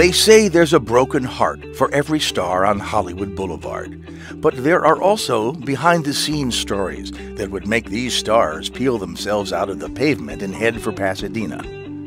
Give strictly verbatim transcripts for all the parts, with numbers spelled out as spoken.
They say there's a broken heart for every star on Hollywood Boulevard, but there are also behind-the-scenes stories that would make these stars peel themselves out of the pavement and head for Pasadena.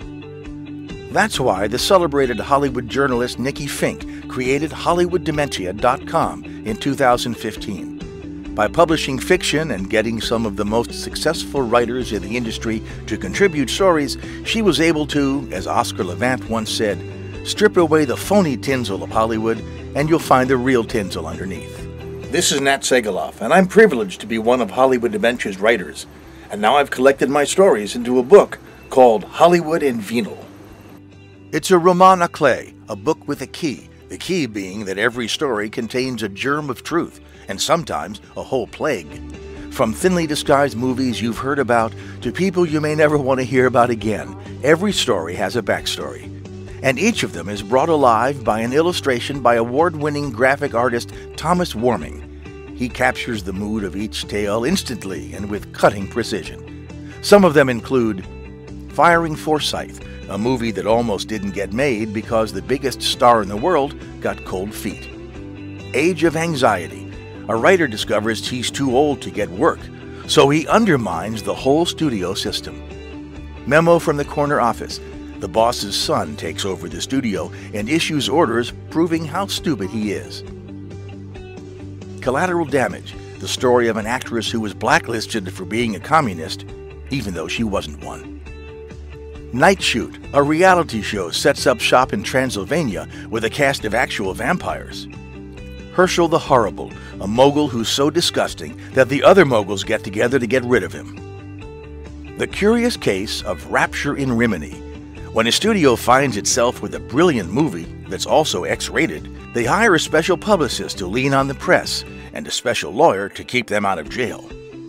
That's why the celebrated Hollywood journalist Nikki Fink created Hollywood Dementia dot com in two thousand fifteen. By publishing fiction and getting some of the most successful writers in the industry to contribute stories, she was able to, as Oscar Levant once said, strip away the phony tinsel of Hollywood and you'll find the real tinsel underneath. This is Nat Segaloff, and I'm privileged to be one of Hollywood Dementia's writers. And now I've collected my stories into a book called Hollywood and Venal. It's a roman à clef, a book with a key, the key being that every story contains a germ of truth, and sometimes a whole plague. From thinly disguised movies you've heard about to people you may never want to hear about again, every story has a backstory. And each of them is brought alive by an illustration by award-winning graphic artist Thomas Warming. He captures the mood of each tale instantly and with cutting precision. Some of them include Firing Forsyth, a movie that almost didn't get made because the biggest star in the world got cold feet. Age of Anxiety, a writer discovers he's too old to get work, so he undermines the whole studio system. Memo from the Corner Office, the boss's son takes over the studio and issues orders proving how stupid he is. Collateral Damage, the story of an actress who was blacklisted for being a communist, even though she wasn't one. Night Shoot, a reality show, sets up shop in Transylvania with a cast of actual vampires. Herschel the Horrible, a mogul who's so disgusting that the other moguls get together to get rid of him. The Curious Case of Rapture in Rimini. When a studio finds itself with a brilliant movie that's also X-rated, they hire a special publicist to lean on the press and a special lawyer to keep them out of jail.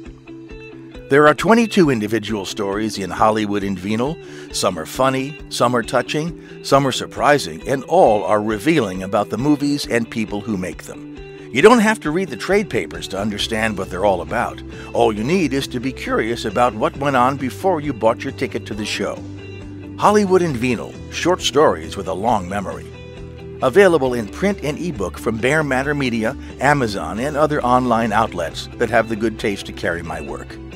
There are twenty-two individual stories in Hollywood and Venal. Some are funny, some are touching, some are surprising, and all are revealing about the movies and people who make them. You don't have to read the trade papers to understand what they're all about. All you need is to be curious about what went on before you bought your ticket to the show. Hollywood and Venal, short stories with a long memory. Available in print and ebook from Bear Matter Media, Amazon, and other online outlets that have the good taste to carry my work.